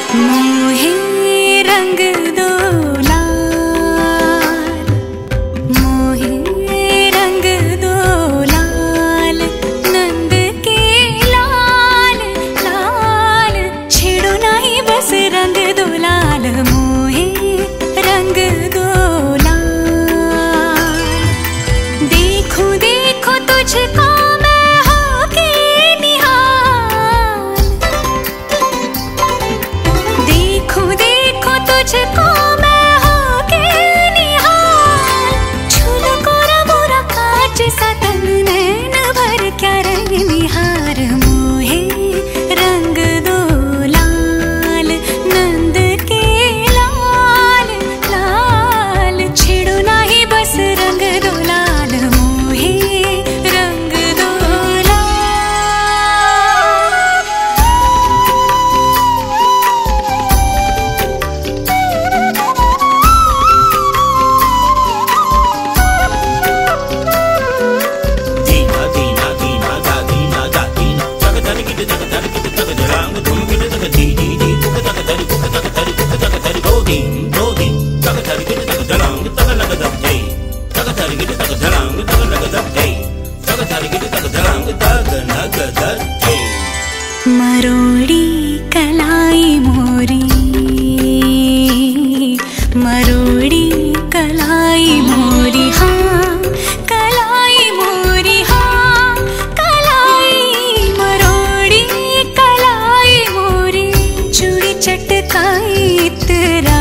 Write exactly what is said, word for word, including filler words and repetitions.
मोहे रंग दो लाल, मोहे रंग दो लाल, नंद के लाल लाल, छेड़ो नहीं बस रंग दो लाल, मोहे रंग दो लाल। देखो देखो तुझको मैं होके निहाल, देखो देखो तुझको मैं होके निहाल, छूलो कोरा मोरा कांच सा तन, नैन भर क्या रंग निहार, मोहे रंग दो लाल, नंद के लाल लाल, छेड़ो नाही बस रंग दो लाल, मोहे रंग दो लाल। दीना दीना दीना दा दीना दा दीना तक तक गिट तक तक गिट तक जरांग धुम गिट तक दी दी दी कुक तक तरी कुक तक तरी कुक तक तरी दो दिन दो दिन तक तरी गिट तक जरांग तक लग दब दे तक तरी गिट तक जरांग तक लग दब दे तक तरी गिट तक जरांग तक लग दब दे। मरोड़ी कलाई मोरी, मरोड़ी कलाई मोरी, हाँ कलाई मोरी, हाँ कलाई, मरोड़ी कलाई मोरी, चूड़ी चटकाई तेरा